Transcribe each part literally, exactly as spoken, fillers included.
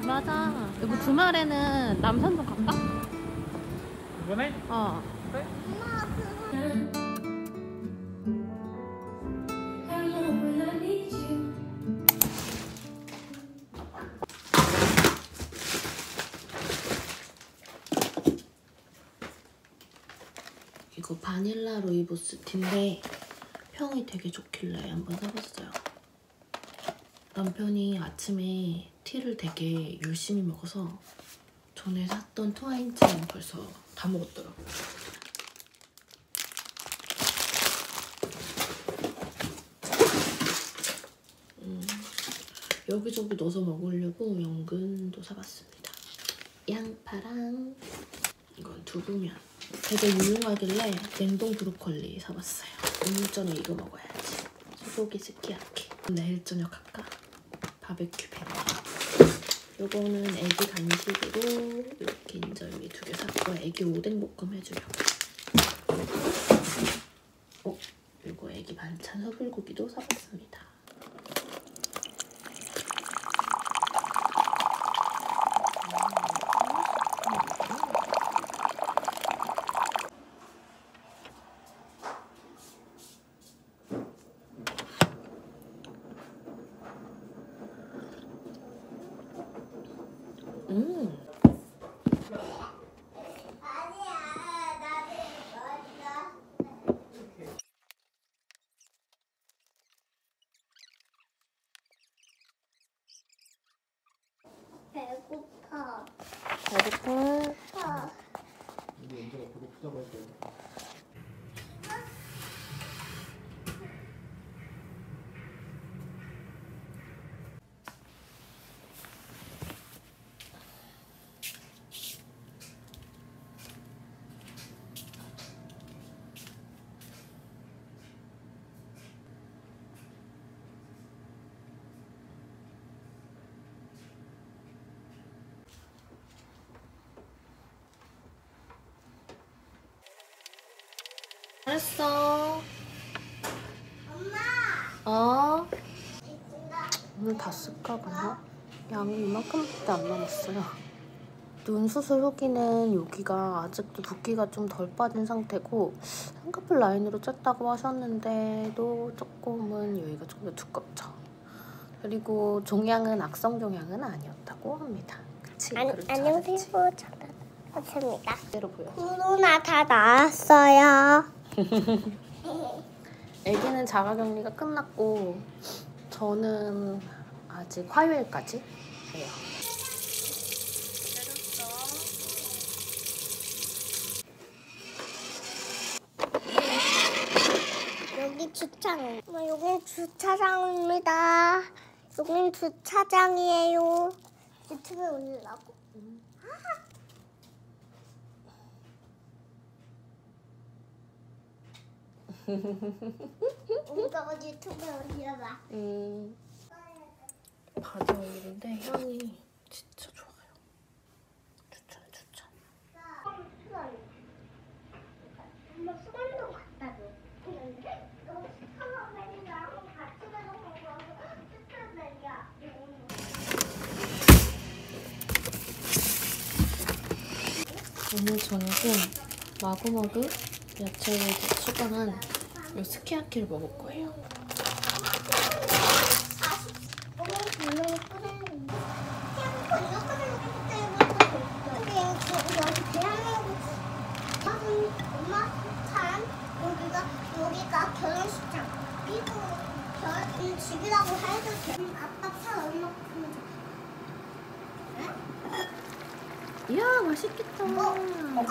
맞아. 이거 주말에는 남산동 갈까? 이번에? 어. 그래? 이거 바닐라 루이보스 티인데 평이 되게 좋길래 한번 사봤어요. 남편이 아침에 티를 되게 열심히 먹어서 전에 샀던 트와인츠는 벌써 다 먹었더라고요. 음, 여기저기 넣어서 먹으려고 연근도 사봤습니다. 양파랑 이건 두부면. 되게 유용하길래 냉동 브로콜리 사봤어요. 오늘 저녁 이거 먹어야지. 소고기 스키야키. 내일 저녁 할까? 바베큐 팬. 요거는 애기 간식으로 이렇게 인절미 두 개 샀고 애기 오뎅 볶음 해주려고. 어? 요거 애기 반찬 소불고기도 사봤습니다. 음. 배고파. 배고파. 어. 우리 연주가 배고프다고 할 거야. 알았어. 엄마. 어? 있습니다. 오늘 다 쓸까 그냥? 양이 이만큼밖에 안 남았어요. 눈 수술 후기는 여기가 아직도 붓기가 좀 덜 빠진 상태고 쌍꺼풀 라인으로 쬐다고 하셨는데도 조금은 여기가 좀 더 두껍죠. 그리고 종양은 악성 종양은 아니었다고 합니다. 그치? 안, 그렇죠, 안녕하세요. 저입니다. 그대로 보여. 코로나 다 나았어요. 애기는 자가격리가 끝났고 저는 아직 화요일까지 해요. 여기 주차장. 엄마, 여긴 주차장입니다. 여긴 주차장이에요. 유튜브에 올리려고. 오빠가 유튜브에 올려봐. 음, 바지 오일인데 향이 진짜 좋아요. 추천해, 추천. 엄마 수건도 갖다 줘. 근데 너 스타벅스랑 같이 가서 먹어서 스타벅이야. 오늘 저녁은 마구마구 야채를 추가한 이 스키야키를 먹을 거예요. 여기가 결혼식장. 그리고 결혼 집이라고 해도 돼. 아빠 차 얼마큼? 이야, 맛있겠다. 어?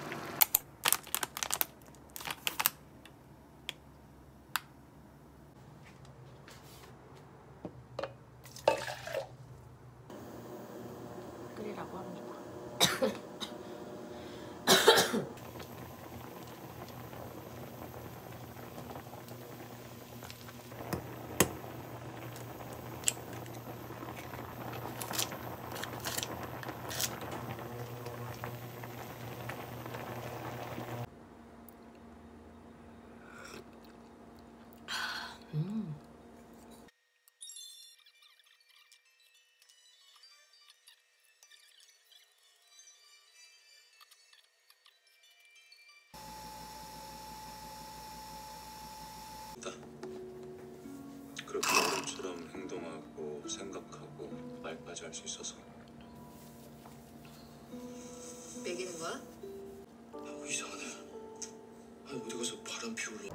끓이라고 합니다. 그렇게 어른처럼 행동하고 생각하고 말까지 할 수 있어서. 먹이는 거야? 아, 이상하네. 아, 어디 가서 바람 피우러.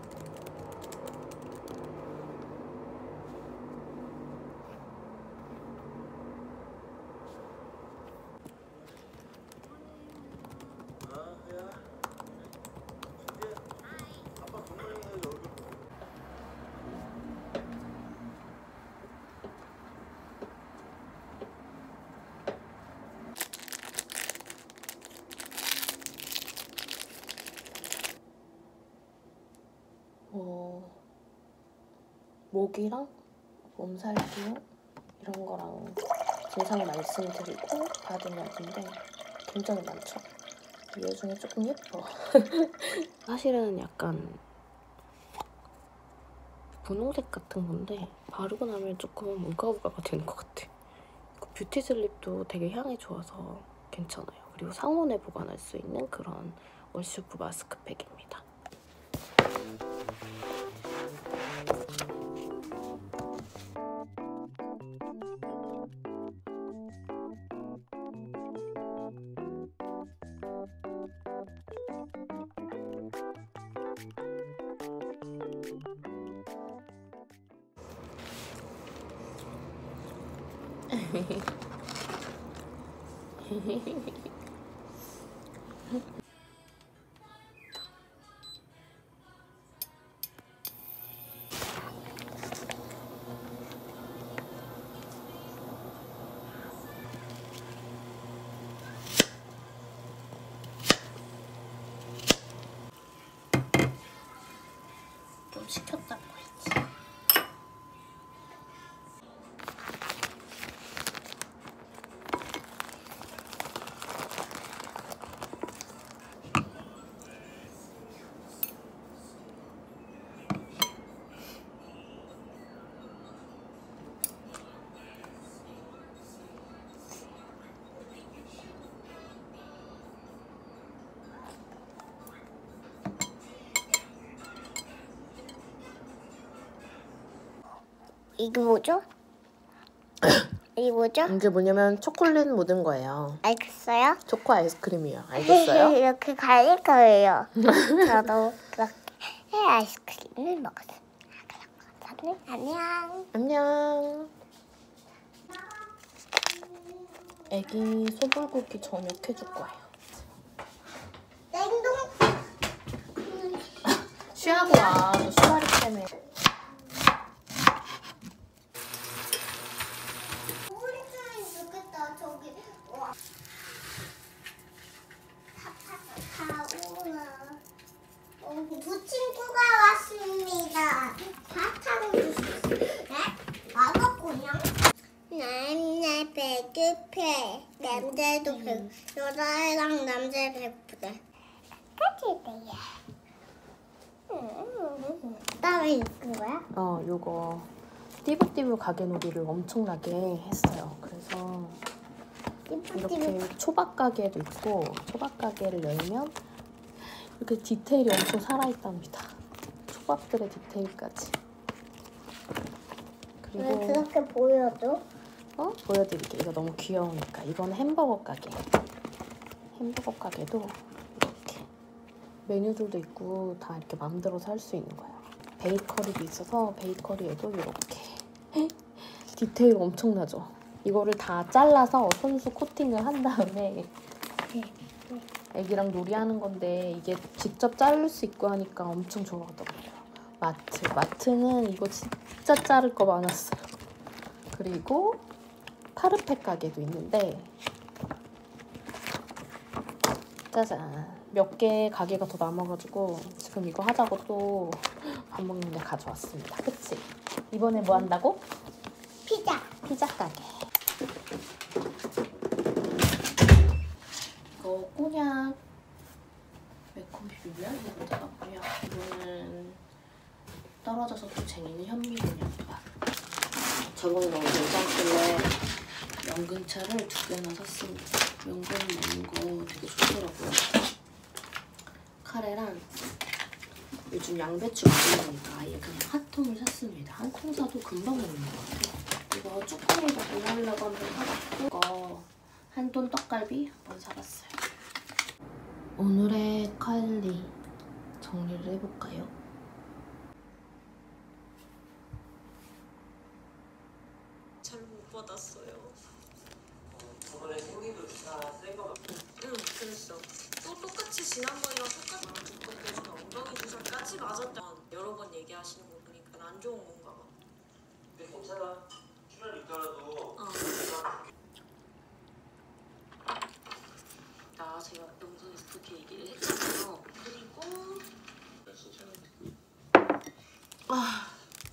어, 목이랑 몸살기용 이런 거랑 증상 말씀드리고 받은 약인데 굉장히 많죠? 이 중에 조금 예뻐. 사실은 약간 분홍색 같은 건데 바르고 나면 조금 우가우가가 되는 것 같아. 뷰티 슬립도 되게 향이 좋아서 괜찮아요. 그리고 상온에 보관할 수 있는 그런 월슈프 마스크팩입니다. 좀 식혔다고 했지. 이게 뭐죠? 이게 뭐죠? 이게 뭐냐면 초콜릿 묻은 거예요. 알겠어요? 초코 아이스크림이요. 알겠어요? 이렇게 갈릴 거예요. 저도 그렇게 아이스크림을 먹었어요. 그럼 안녕. 안녕. 애기 소불고기 저녁 해줄 거예요. 냉동. 쉬하고 와. 너 수아리 때문에. 우리 좀 좋겠다. 저기 와. 다오나. 어, 두 친구가 왔습니다. 사탕을 주셨어요. 네? 맛없군요. 남자 배고파. 남자도 배고. 여자애랑 남자 배고프대. 까지대요. 땀이 있는 거야? 어, 요거 띠부띠부 가게놀이를 엄청나게 했어요. 그래서 이렇게 초밥 가게도 있고 초밥 가게를 열면 이렇게 디테일이 엄청 살아있답니다. 초밥들의 디테일까지. 왜 그리고 그렇게 보여줘? 어? 보여드릴게. 이거 너무 귀여우니까. 이건 햄버거 가게. 햄버거 가게도 이렇게 메뉴들도 있고 다 이렇게 맘대로 살 수 있는 거예요. 베이커리도 있어서 베이커리에도 이렇게 디테일 엄청나죠? 이거를 다 잘라서 손수 코팅을 한 다음에 애기랑 놀이하는 건데 이게 직접 자를 수 있고 하니까 엄청 좋아하더라고요. 마트. 마트는 이거 진짜 자를 거 많았어요. 그리고 파르페 가게도 있는데 짜잔. 몇 개 가게가 더 남아가지고 지금 이거 하자고 또 밥 먹는데 가져왔습니다. 그치? 이번에 뭐 한다고? 피자. 피자 가게. 이거 꼬냑 매콤 비빔면 이거 잡았고요. 이거는 떨어져서 또 쟁이는 현미곤약밥. 저번에 너무 괜찮길래 연근차를 두 개나 샀습니다. 연근 먹는 거 되게 좋더라고요. 카레랑 요즘 양배추가 안 나오니까 아예 그냥 한 통을 샀습니다. 한 통 사도 금방 먹는 것 같아요. 이거 쭈꾸미도 구워하려고 한번 사봤고 이거 한돈 떡갈비 한번 사봤어요. 오늘의 칼리 정리를 해볼까요? 잘 못 받았어요. 저번에 생리도 주사 센 거. 응, 그랬어. 또 똑같이 지난번이랑 똑같이 그때는 엉덩이 주사까지 맞았다. 여러 번 얘기하시는 거 보니까 안 좋은 건가 봐. 근데 괜찮아. 출혈 있더라도. 어. 나 제가 영상에서 그렇게 얘기를 했잖아요. 그리고 아.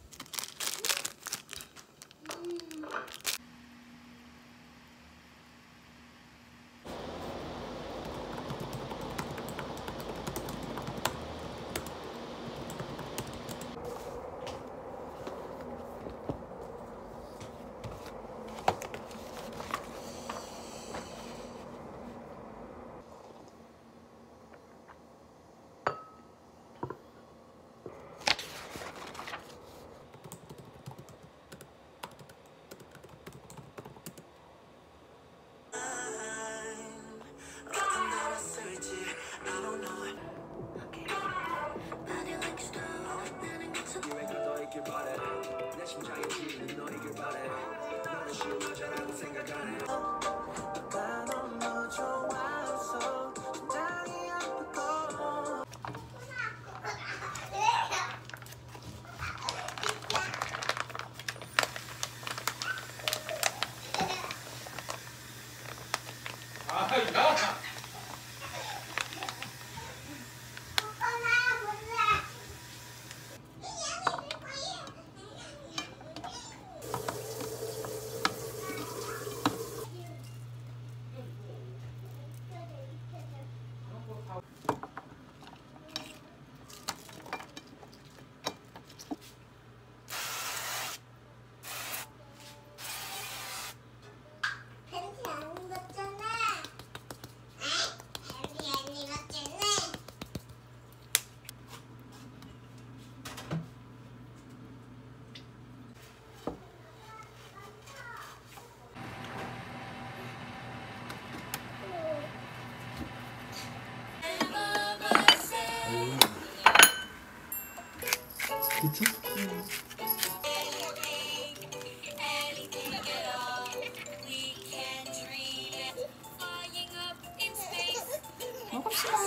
팬티 안 입었잖아. 팬티 안 입었잖아. 그쵸? 먹읍시다.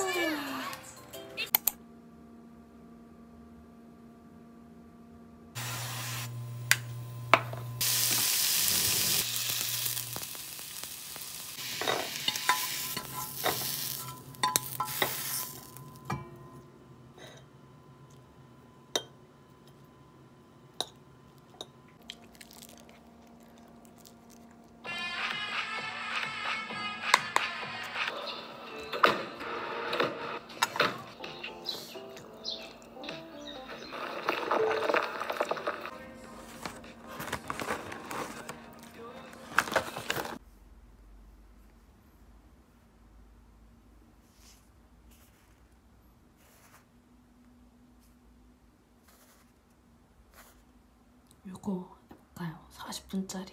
요거 해볼까요? 사십 분짜리.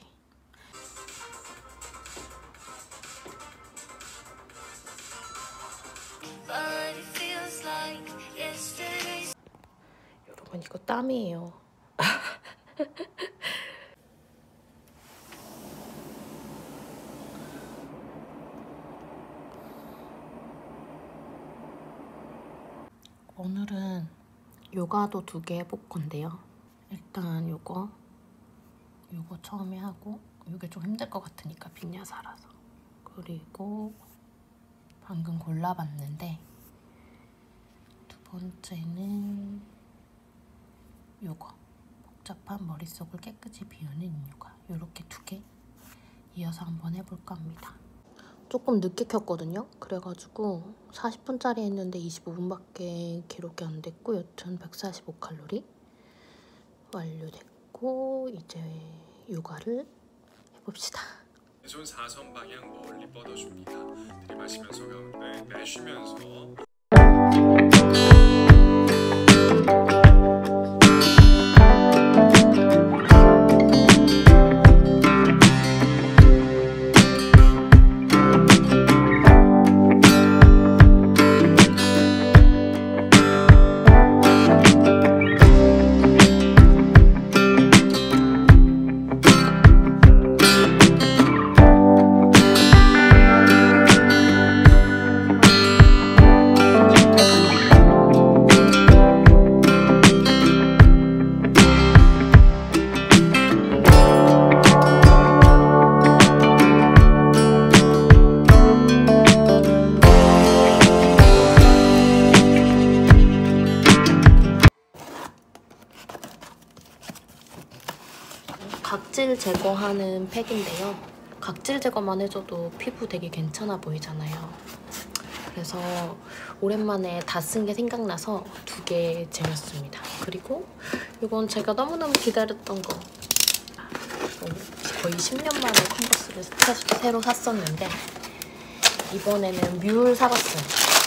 여러분 이거 땀이에요. 오늘은 요가도 두 개 해볼 건데요. 일단 요거 요거 처음에 하고 요게 좀 힘들 것 같으니까 빈야사라서. 그리고 방금 골라봤는데 두 번째는 요거 복잡한 머릿속을 깨끗이 비우는 요가. 요렇게 두 개 이어서 한번 해볼까 합니다. 조금 늦게 켰거든요. 그래가지고 사십 분짜리 했는데 이십오 분밖에 기록이 안 됐고 여튼 백사십오 칼로리 완료됐고 이제 요가를 해봅시다. 손 사선 방향 멀리 뻗어줍니다. 들이마시면서 가운데 내쉬면서 각질 제거하는 팩인데요. 각질 제거만 해줘도 피부 되게 괜찮아 보이잖아요. 그래서 오랜만에 다 쓴 게 생각나서 두 개 쟁였습니다. 그리고 이건 제가 너무너무 기다렸던 거. 거의 십 년 만에 컨버스를 새로 샀었는데 이번에는 뮬 사봤어요.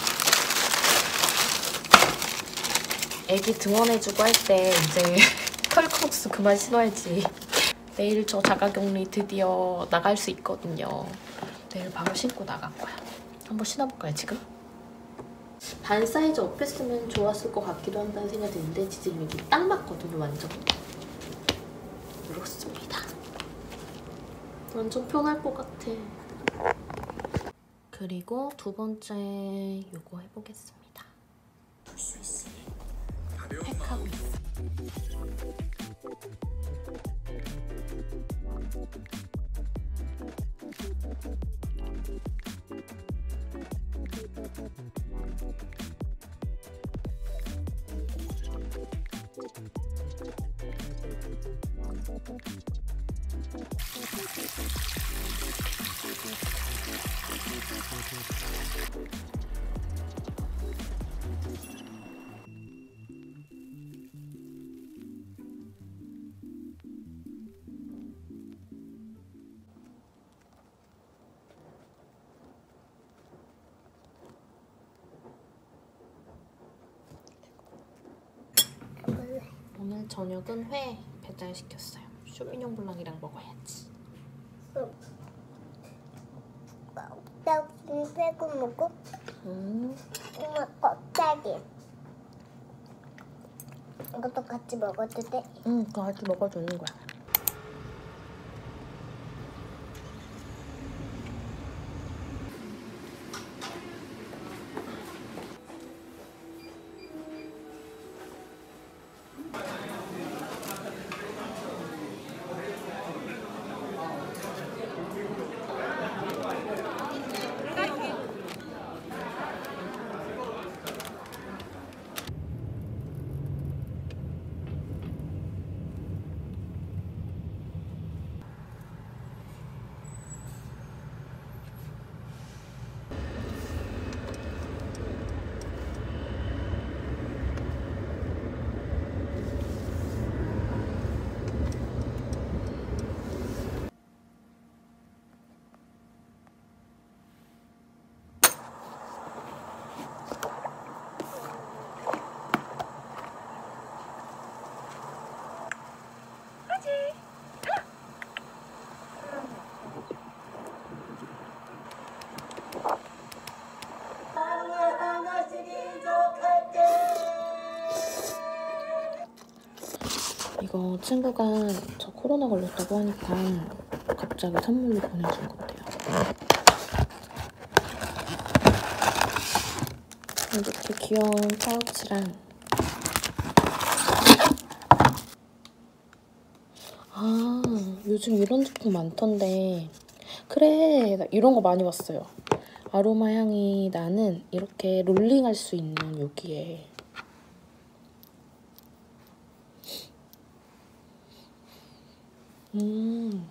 애기 등원해주고 할 때 이제 컬크복스 그만 신어야지. 내일 저 자가격리 드디어 나갈 수 있거든요. 내일 바로 신고 나갈 거야. 한번 신어볼까요, 지금? 반 사이즈 업했으면 좋았을 것 같기도 한다는 생각이 드는데 지금 여기 딱 맞거든요, 완전. 그렇습니다. 완전 편할 것 같아. 그리고 두 번째 요거 해보겠습니다. 볼 수 있으니 가벼운 팩하고 마음. 있어. 오늘 저녁은 회 배달시켰어요. 쇼미뇽 블랑이랑 먹어야지. 나 빼고 먹고. 음. 엄마 껍데기. 이것도 같이 먹어도 돼? 응, 그거 같이 먹어주는 거야. 이거 친구가 저 코로나 걸렸다고 하니까 갑자기 선물로 보내준 건데요. 이렇게 귀여운 파우치랑 아, 요즘 이런 제품 많던데 그래, 나 이런 거 많이 봤어요. 아로마 향이 나는 이렇게 롤링할 수 있는 여기에 음.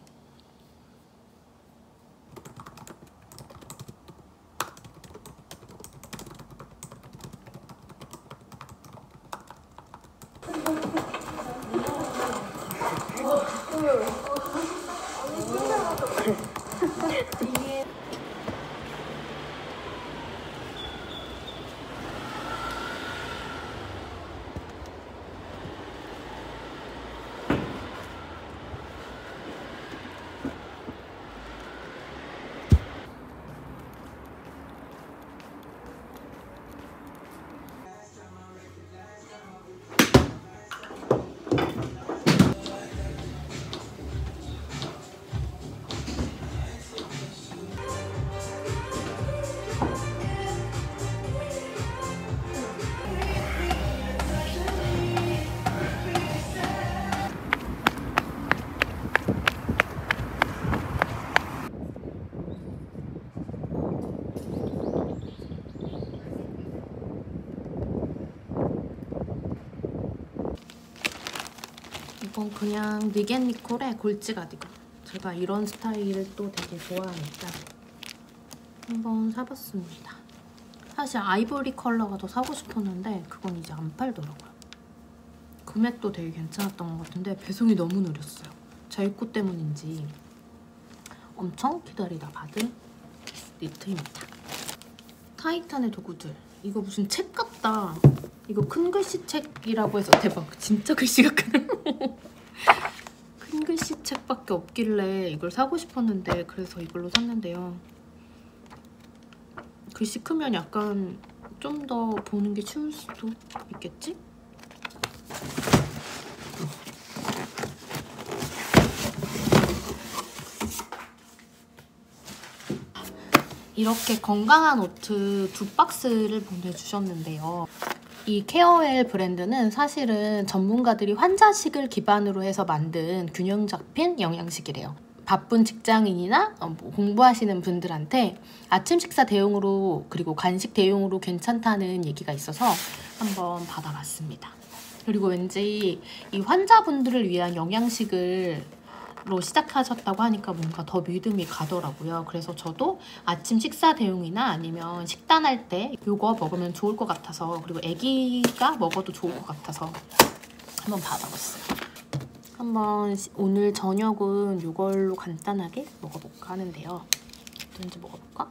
이건 그냥 니겐 니콜의 골지 가디건. 제가 이런 스타일을 또 되게 좋아하니까 한번 사봤습니다. 사실 아이보리 컬러가 더 사고 싶었는데 그건 이제 안 팔더라고요. 금액도 되게 괜찮았던 것 같은데 배송이 너무 느렸어요. 제 입고 때문인지 엄청 기다리다 받은 니트입니다. 타이탄의 도구들. 이거 무슨 책 같다. 이거 큰 글씨 책이라고 해서 대박. 진짜 글씨가 크네. 큰 글씨 책밖에 없길래 이걸 사고 싶었는데 그래서 이걸로 샀는데요. 글씨 크면 약간 좀 더 보는 게 쉬울 수도 있겠지? 이렇게 건강한 오트 두 박스를 보내주셨는데요. 이 케어웰 브랜드는 사실은 전문가들이 환자식을 기반으로 해서 만든 균형 잡힌 영양식이래요. 바쁜 직장인이나 공부하시는 분들한테 아침 식사 대용으로 그리고 간식 대용으로 괜찮다는 얘기가 있어서 한번 받아봤습니다. 그리고 왠지 이 환자분들을 위한 영양식을 로 시작하셨다고 하니까 뭔가 더 믿음이 가더라고요. 그래서 저도 아침 식사 대용이나 아니면 식단할 때 이거 먹으면 좋을 것 같아서 그리고 아기가 먹어도 좋을 것 같아서 한번 받아봤어요. 한번 오늘 저녁은 이걸로 간단하게 먹어볼까 하는데요. 어떤지 먹어볼까?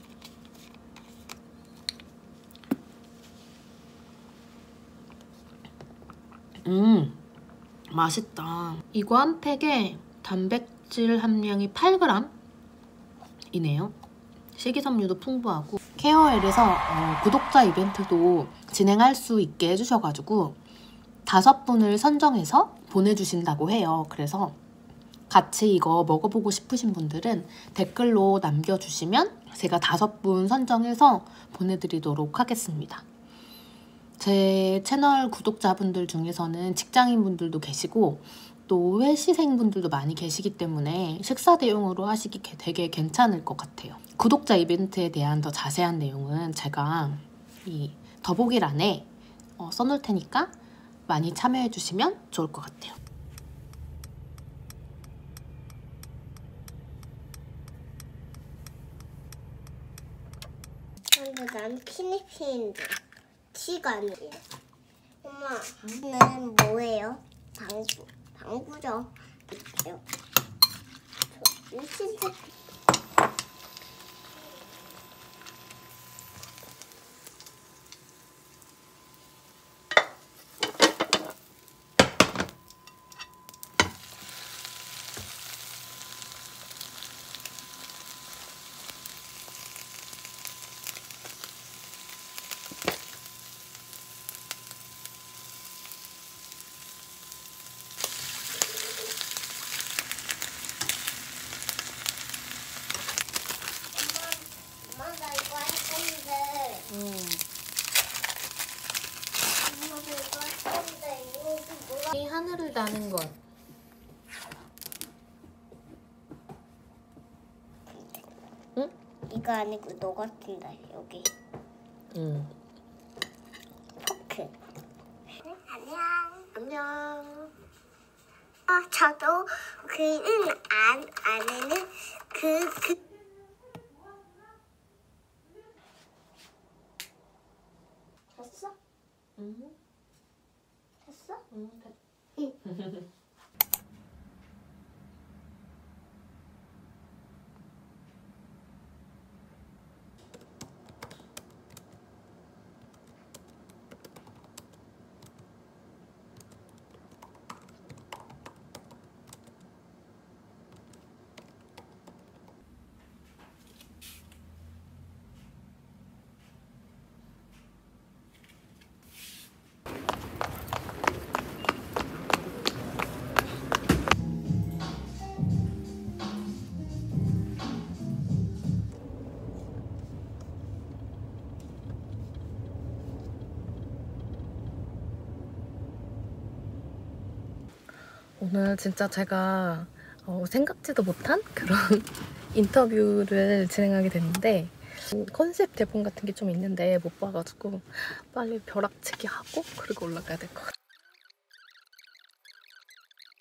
음, 맛있다. 이거 한 팩에 단백질 함량이 팔 그램이네요. 식이섬유도 풍부하고 케어웰에서 어, 구독자 이벤트도 진행할 수 있게 해주셔가지고 다섯 분을 선정해서 보내주신다고 해요. 그래서 같이 이거 먹어보고 싶으신 분들은 댓글로 남겨주시면 제가 다섯 분 선정해서 보내드리도록 하겠습니다. 제 채널 구독자분들 중에서는 직장인분들도 계시고 또 회시생분들도 많이 계시기 때문에 식사 대용으로 하시기 되게 괜찮을 것 같아요. 구독자 이벤트에 대한 더 자세한 내용은 제가 이 더보기란에 어, 써놓을 테니까 많이 참여해주시면 좋을 것 같아요. 근데 난 피니피인데 티가 안 나요. 엄마, 이는 뭐예요? 방구. 방구죠. 저 흰색. 엄마, 나 이거 할 건데. 음. 엄마도 이거 할 건데 이거 뭐야? 이 하늘을 나는 것. 응? 이거 아니고 너 같은데 여기. 응. 포크. 안녕. 안녕. 어, 저도 그는 안 안에는 그 그. 됐어? 응. 됐어? 응. 응. 오늘 진짜 제가 어, 생각지도 못한 그런 인터뷰를 진행하게 됐는데 컨셉 대본 같은 게 좀 있는데 못 봐가지고 빨리 벼락치기 하고 그리고 올라가야 될 것 같아요.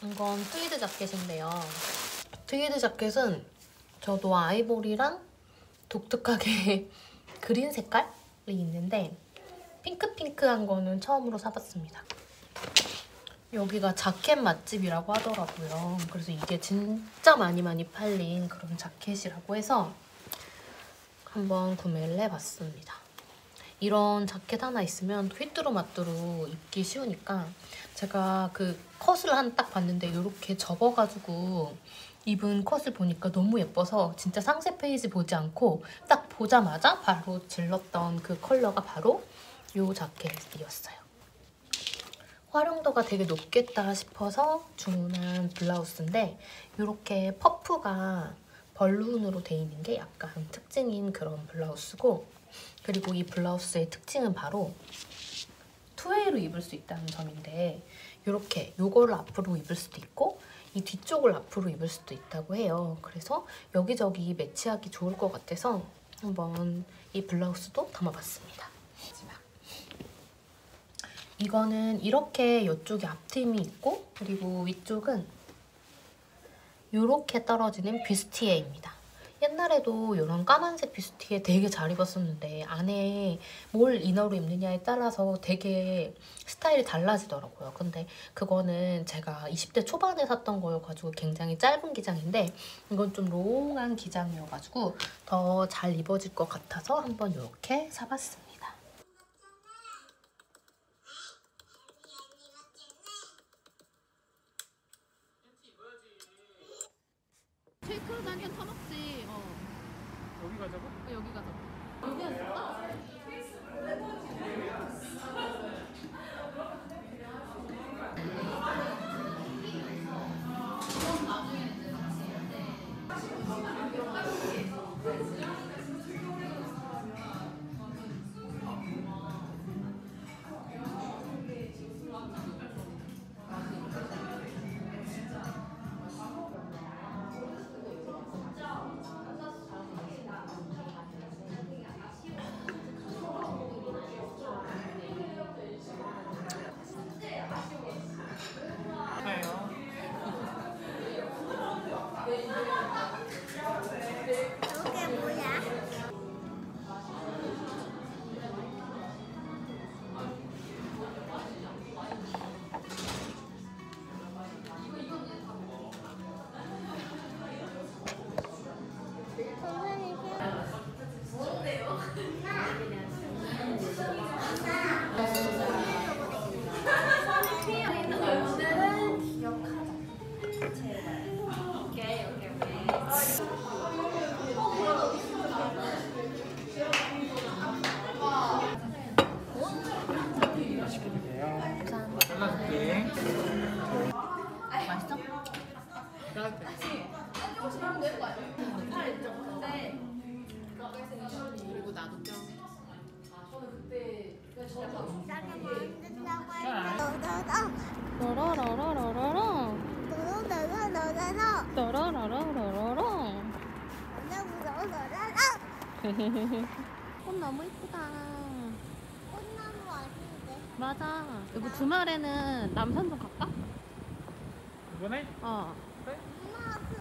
이건 트위드 자켓인데요. 트위드 자켓은 저도 아이보리랑 독특하게 그린 색깔이 있는데 핑크핑크한 거는 처음으로 사봤습니다. 여기가 자켓 맛집이라고 하더라고요. 그래서 이게 진짜 많이 많이 팔린 그런 자켓이라고 해서 한번 구매를 해봤습니다. 이런 자켓 하나 있으면 휘뚜루마뚜루 입기 쉬우니까 제가 그 컷을 한 딱 봤는데 이렇게 접어가지고 입은 컷을 보니까 너무 예뻐서 진짜 상세 페이지 보지 않고 딱 보자마자 바로 질렀던 그 컬러가 바로 이 자켓이었어요. 활용도가 되게 높겠다 싶어서 주문한 블라우스인데 이렇게 퍼프가 벌룬으로 돼 있는 게 약간 특징인 그런 블라우스고, 그리고 이 블라우스의 특징은 바로 투웨이로 입을 수 있다는 점인데 이렇게 요거를 앞으로 입을 수도 있고 이 뒤쪽을 앞으로 입을 수도 있다고 해요. 그래서 여기저기 매치하기 좋을 것 같아서 한번 이 블라우스도 담아봤습니다. 이거는 이렇게 이쪽에 앞팀이 있고 그리고 위쪽은 이렇게 떨어지는 뷰스티에입니다. 옛날에도 이런 까만색 뷰스티에 되게 잘 입었었는데 안에 뭘 이너로 입느냐에 따라서 되게 스타일이 달라지더라고요. 근데 그거는 제가 이십 대 초반에 샀던 거여가지고 굉장히 짧은 기장인데 이건 좀 롱한 기장이어가지고 더 잘 입어질 것 같아서 한번 이렇게 사봤습니다. 쉐이크로 나니까 타먹지. 어. 여기 가자고? 어, 여기 가자. 여기 왔어? 저게 뭐야? 잘라줄게. 맛있어? 그리고 나도 좀. 나는 만든다고 했다. 라라라라라라 너너너너너너너. 라라라라라라. 너너너너너너. 꽃 너무 이쁘다. 꽃나무 아닌데. 맞아. 이거 주말에는 남산동 갈까? 이번에? 어. 엄마 그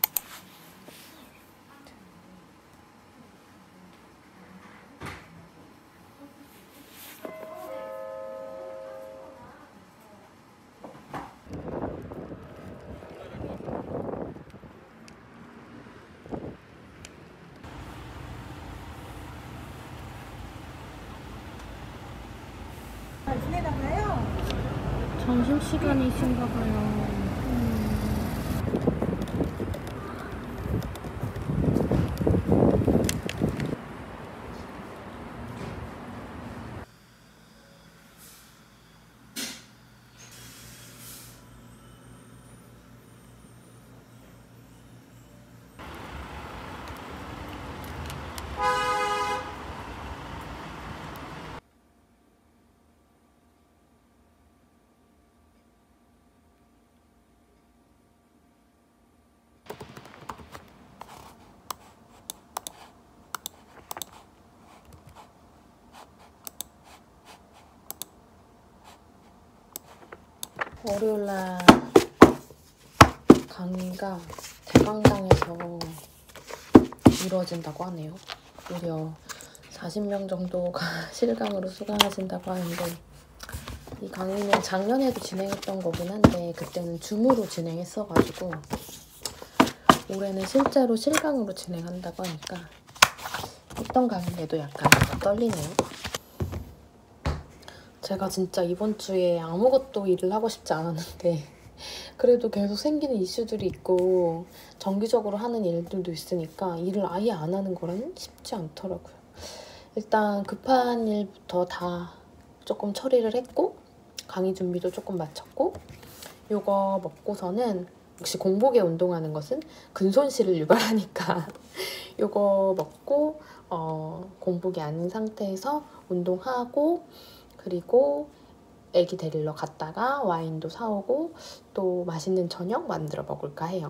점심시간이신가 봐요. 월요일날 강의가 대강당에서 이루어진다고 하네요. 무려 사십 명 정도가 실강으로 수강하신다고 하는데, 이 강의는 작년에도 진행했던 거긴 한데 그때는 줌으로 진행했어가지고 올해는 실제로 실강으로 진행한다고 하니까 했던 강의에도 약간 떨리네요. 제가 진짜 이번 주에 아무것도 일을 하고 싶지 않았는데 그래도 계속 생기는 이슈들이 있고 정기적으로 하는 일들도 있으니까 일을 아예 안 하는 거라는 쉽지 않더라고요. 일단 급한 일부터 다 조금 처리를 했고 강의 준비도 조금 마쳤고, 요거 먹고서는 역시 공복에 운동하는 것은 근손실을 유발하니까 요거 먹고 어, 공복이 아닌 상태에서 운동하고, 그리고 애기 데리러 갔다가 와인도 사오고 또 맛있는 저녁 만들어 먹을까 해요.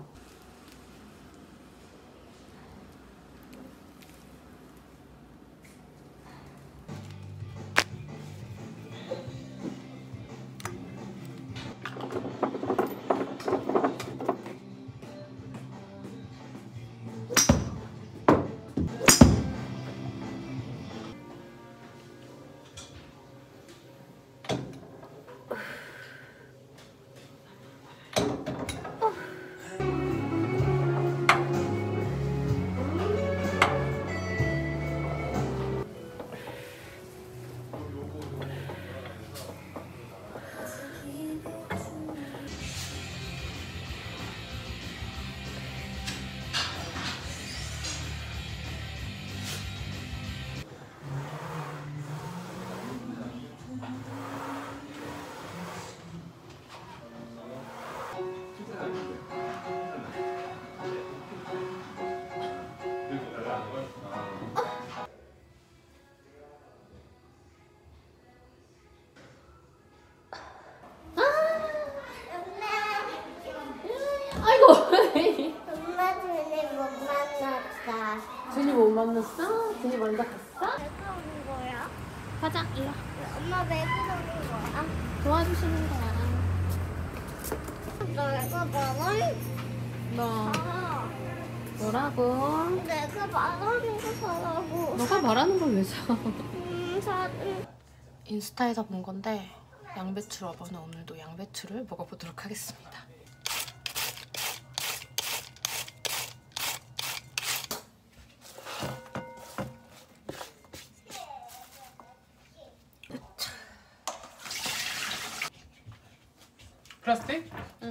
엄마 준이 못 만났다. 준이 못 만났어? 준이 먼저 갔어? 왜 그러는 거야? 가자, 일로. 엄마 왜 그러는 거야? 도와주시는 거야. 내가 말하는 너 거 뭐라고? 내가 말하는 거 사라고. 너가 말하는 걸 왜 사? 음, 사진. 인스타에서 본 건데 양배추 러버는 오늘도 양배추를 먹어보도록 하겠습니다. 플라스틱?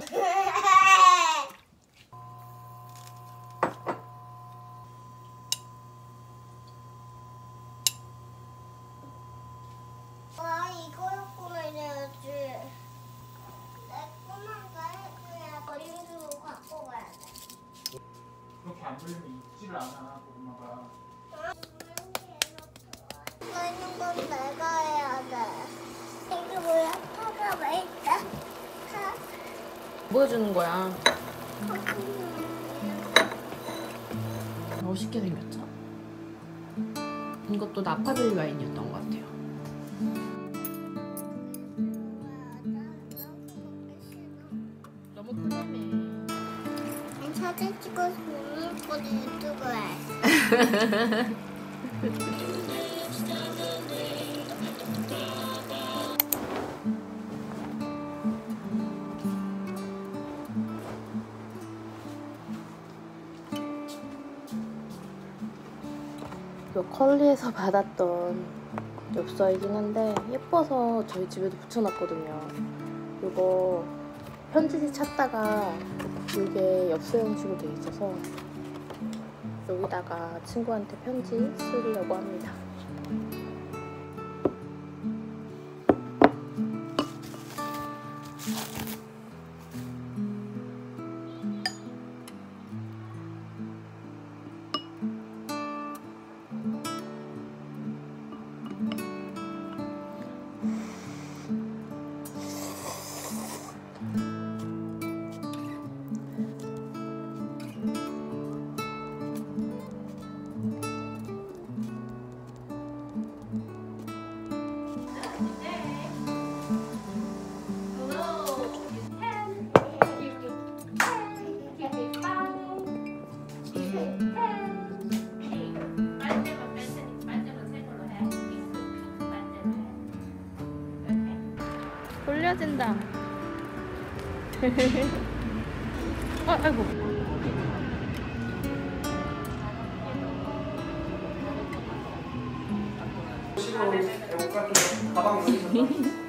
와, 이거였구나 해야지. 내 꼬만 거 해줘야 어린이집으로 갖고 가야 돼. 그렇게 안 돌리면 있지를 않아, 엄마가. 이거 있는 건 내가 해야 돼. 이게 뭐야? 파가 왜 있다? 파. 보여주는 거야. 멋있게 생겼죠? 이것도 나파빌리 와인이었던 것 같아요. 너무 크다며. 사진 찍어서 못 먹거든, 유튜브에. 요 컬리에서 받았던 엽서이긴 한데 예뻐서 저희 집에도 붙여놨거든요. 이거 편지지 찾다가 이게 엽서 형식으로 돼 있어서 여기다가 친구한테 편지 쓰려고 합니다. 떨어진다. 아, 아이고. 실로 가방 여기 있었다.